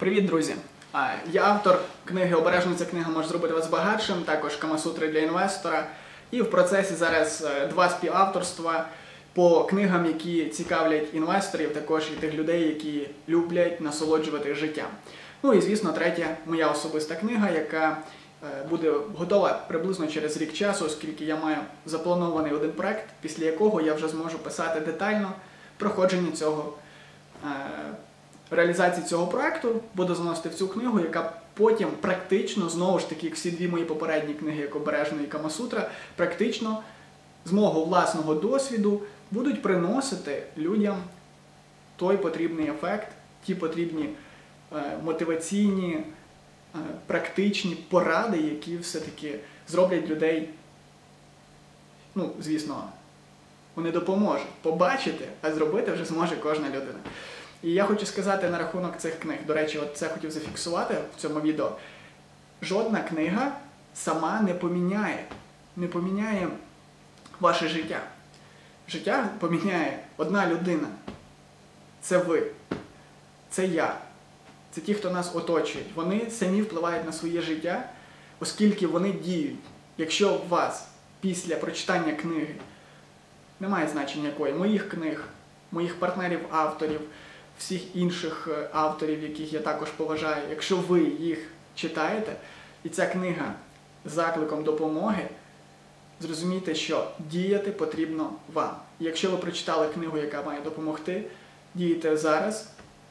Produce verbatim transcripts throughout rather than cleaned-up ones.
Привіт, друзі! Я автор книги «Обережно ця книга може зробити вас багатшим», також «Камасутри для інвестора». І в процесі зараз два співавторства по книгам, які цікавлять інвесторів, також і тих людей, які люблять насолоджувати життям. Ну і, звісно, третя моя особиста книга, яка буде готова приблизно через рік часу, оскільки я маю запланований один проект, після якого я вже зможу писати детально проходження цього реалізації цього проекту, буду заносити в цю книгу, яка потім практично, знову ж таки, як всі дві мої попередні книги, як «Обережно» і «Камасутра», практично з мого власного досвіду будуть приносити людям той потрібний ефект, ті потрібні е, мотиваційні, е, практичні поради, які все-таки зроблять людей, ну, звісно, вони допоможуть побачити, а зробити вже зможе кожна людина. І я хочу сказати на рахунок цих книг, до речі, от це хотів зафіксувати в цьому відео. Жодна книга сама не поміняє, не поміняє ваше життя. Життя поміняє одна людина. Це ви. Це я. Це ті, хто нас оточують. Вони самі впливають на своє життя, оскільки вони діють. Якщо у вас після прочитання книги, немає значення якої, моїх книг, моїх партнерів-авторів, всіх інших авторів, яких я також поважаю, якщо ви їх читаєте, і ця книга з закликом допомоги, зрозумійте, що діяти потрібно вам. І якщо ви прочитали книгу, яка має допомогти, дійте зараз,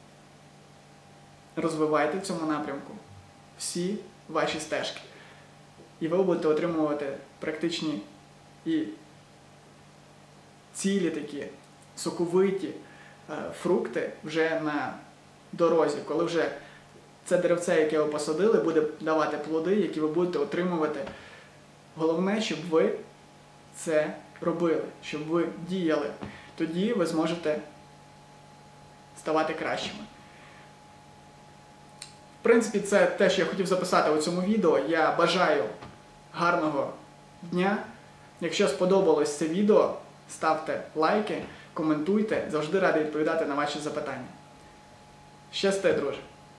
розвивайте в цьому напрямку всі ваші стежки. І ви будете отримувати практичні і цілі такі, соковиті фрукти вже на дорозі, коли вже це деревце, яке ви посадили, буде давати плоди, які ви будете отримувати. Головне, щоб ви це робили, щоб ви діяли. Тоді ви зможете ставати кращими. В принципі, це те, що я хотів записати у цьому відео. Я бажаю гарного дня. Якщо сподобалось це відео, ставте лайки, коментуйте, завжди радий відповідати на ваші запитання. Щасти, друже!